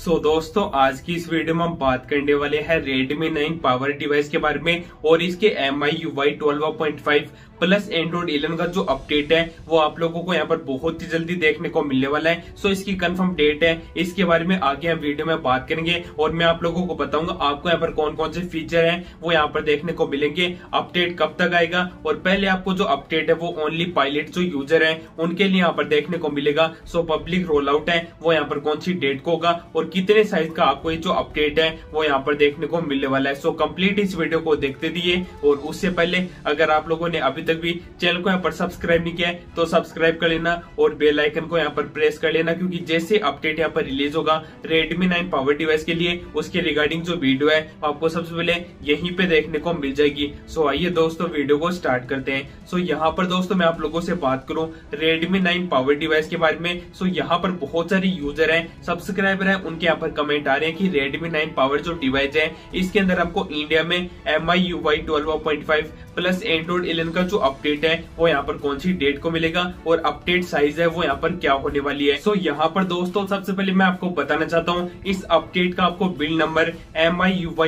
दोस्तों आज की इस वीडियो में हम बात करने वाले हैं Redmi 9 पावर डिवाइस के बारे में और इसके MIUI 12.5 प्लस एंड्रॉइड 11 का जो अपडेट है वो आप लोगों को यहाँ पर बहुत ही जल्दी देखने को मिलने वाला है। सो इसकी कंफर्म डेट है, इसके बारे में आगे हम वीडियो में बात करेंगे और मैं आप लोगों को बताऊंगा आपको यहाँ पर कौन कौन से फीचर हैं वो यहाँ पर देखने को मिलेंगे, अपडेट कब तक आएगा। और पहले आपको जो अपडेट है वो ओनली पायलट जो यूजर है उनके लिए यहाँ पर देखने को मिलेगा। सो पब्लिक रोल आउट है वो यहाँ पर कौन सी डेट को होगा और कितने साइज का आपको ये जो अपडेट है वो यहाँ पर देखने को मिलने वाला है। सो कंप्लीट इस वीडियो को देखते दिए और उससे पहले अगर आप लोगों ने अभी तक भी चैनल को यहाँ पर सब्सक्राइब नहीं किया है तो सब्सक्राइब कर लेना और बेल आइकन को यहाँ पर प्रेस कर लेना, क्योंकि जैसे अपडेट यहाँ पर रिलीज होगा Redmi 9 पावर डिवाइस के लिए उसके रिगार्डिंग जो वीडियो है आपको सबसे पहले यहीं पे देखने को मिल जाएगी। सो आइए दोस्तों वीडियो को स्टार्ट करते हैं। सो यहाँ पर दोस्तों मैं आप लोगों से बात करूँ Redmi 9 पावर डिवाइस के बारे में। सो यहाँ पर बहुत सारे यूजर हैं, सब्सक्राइबर हैं, उनके यहाँ पर कमेंट आ रहे हैं कि Redmi 9 पावर जो डिवाइस है इसके अंदर आपको इंडिया में MIUI 12.5 प्लस एंड्रॉइड 11 का जो अपडेट है वो यहाँ पर कौन सी डेट को मिलेगा और अपडेट साइज है वो यहाँ पर क्या होने वाली है। सो यहाँ पर दोस्तों सबसे पहले मैं आपको बताना चाहता हूँ इस अपडेट का आपको बिल्ड नंबर MIUI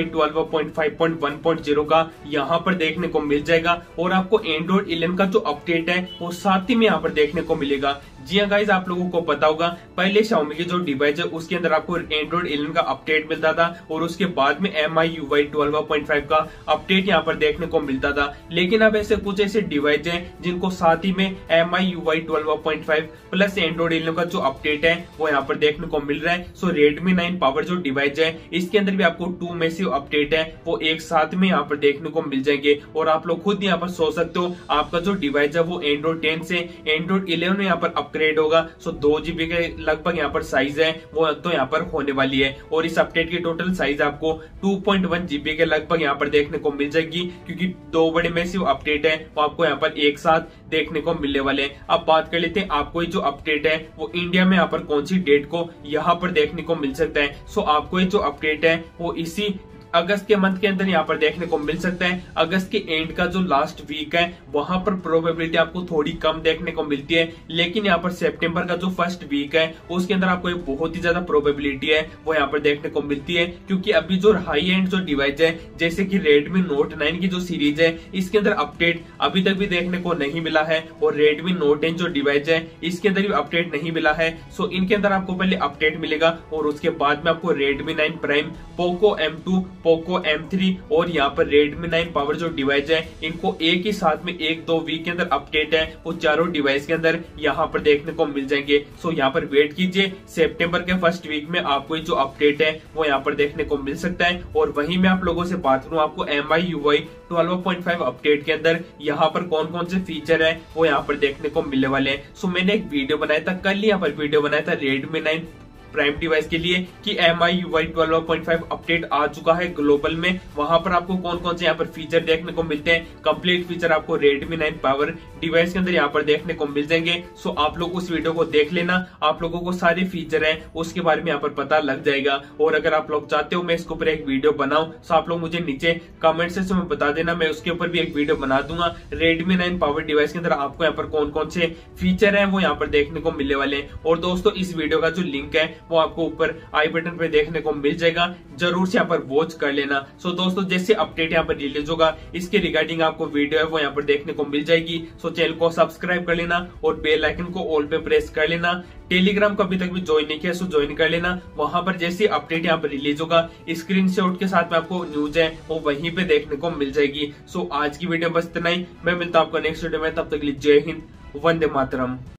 12.5.1.0 का यहाँ पर देखने को मिल जाएगा और आपको एंड्रॉइड 11 का जो अपडेट है वो साथ ही में यहाँ पर देखने को मिलेगा। जी हाँ गाइज, आप लोगों को पता होगा पहले Xiaomi की जो डिवाइस है उसके अंदर आपको एंड्रॉइड 11 का अपडेट मिलता था और उसके बाद में MIUI 12.5 का अपडेट यहाँ पर देखने को मिलता था। लेकिन अब कुछ ऐसे डिवाइस हैं जिनको साथ ही में MIUI 12.5 प्लस एंड्रॉइड 11 का जो अपडेट है वो यहाँ पर देखने को मिल रहा है। सो Redmi 9 पावर जो डिवाइस है इसके अंदर भी आपको 2 मैसिव अपडेट है वो एक साथ में यहाँ पर देखने को मिल जाएंगे और आप लोग खुद यहाँ पर सोच सकते हो आपका जो डिवाइस है वो एंड्रॉइड 10 से एंड्रॉइड 11 में यहाँ पर अपग्रेड होगा। सो 2 GB के लगभग यहाँ पर साइज है वो तो यहाँ पर होने वाली है और इस अपडेट की टोटल साइज आपको 2.1 GB के लगभग यहाँ पर देखने को मिल जाएगी, क्योंकि 2 बड़े मैसिव अपडेट है वो आपको यहाँ पर एक साथ देखने को मिलने वाले हैं। अब बात कर लेते हैं आपको ये जो अपडेट है वो इंडिया में यहाँ पर कौन सी डेट को यहाँ पर देखने को मिल सकता है। सो आपको ये जो अपडेट है वो इसी अगस्त के मंथ के अंदर यहाँ पर देखने को मिल सकता है। अगस्त के एंड का जो लास्ट वीक है वहां पर प्रोबेबिलिटी आपको थोड़ी कम देखने को मिलती है, लेकिन यहाँ पर सितंबर का जो फर्स्ट वीक है उसके अंदर आपको एक बहुत ही ज्यादा प्रोबेबिलिटी है वो यहाँ पर देखने को मिलती है, क्योंकि अभी जो हाई एंड जो डिवाइस है जैसे कि Redmi Note 9 की जो सीरीज है इसके अंदर अपडेट अभी तक भी देखने को नहीं मिला है और Redmi Note 10 जो डिवाइस है इसके अंदर भी अपडेट नहीं मिला है। सो इनके अंदर आपको पहले अपडेट मिलेगा और उसके बाद में आपको Redmi 9 Prime, Poco M2, Poco M3 और यहाँ पर Redmi 9 पावर जो डिवाइस है इनको एक ही साथ में 1-2 वीक के अंदर अपडेट है वो चारों डिवाइस के अंदर यहाँ पर देखने को मिल जाएंगे। सो यहाँ पर वेट कीजिए, सितंबर के फर्स्ट वीक में आपको जो अपडेट है वो यहाँ पर देखने को मिल सकता है। और वहीं मैं आप लोगों से बात करूँ आपको MIUI 12.5 अपडेट के अंदर यहाँ पर कौन कौन से फीचर है वो यहाँ पर देखने को मिलने वाले हैं। सो मैंने एक वीडियो बनाया था कल, यहाँ पर वीडियो बनाया था Redmi 9 प्राइम डिवाइस के लिए कि MIUI 12.5 अपडेट आ चुका है ग्लोबल में, वहां पर आपको कौन कौन से यहाँ पर फीचर देखने को मिलते हैं। कंप्लीट फीचर आपको Redmi 9 पावर डिवाइस के अंदर यहाँ पर देखने को मिल जाएंगे। सो आप लोग उस वीडियो को देख लेना, आप लोगों को सारे फीचर हैं उसके बारे में यहाँ पर पता लग जाएगा। और अगर आप लोग चाहते हो मैं इसके ऊपर एक वीडियो बनाऊं तो आप लोग मुझे नीचे कमेंट सेक्शन में बता देना, मैं उसके ऊपर भी एक वीडियो बना दूंगा। Redmi 9 पावर डिवाइस के अंदर आपको यहाँ पर कौन कौन से फीचर है वो यहाँ पर देखने को मिलने वाले हैं। और दोस्तों इस वीडियो का जो लिंक है वो आपको ऊपर आई बटन पे देखने को मिल जाएगा, जरूर से यहाँ पर वॉच कर लेना। सो दोस्तों जैसे अपडेट यहाँ पर रिलीज होगा इसके रिगार्डिंग आपको वीडियो है वो यहाँ पर देखने को मिल जाएगी। सो चैनल को सब्सक्राइब कर लेना और बेल आइकन को ऑल पे प्रेस कर लेना। टेलीग्राम को अभी तक भी ज्वाइन नहीं किया सो ज्वाइन कर लेना, वहां पर जैसे अपडेट यहाँ पर रिलीज होगा स्क्रीनशॉट के साथ में आपको न्यूज है वो वहीं पे देखने को मिल जाएगी। सो आज की वीडियो बस इतना ही, मैं मिलता हूँ आपको नेक्स्ट वीडियो में, तब तक के लिए जय हिंद, वंदे मातरम।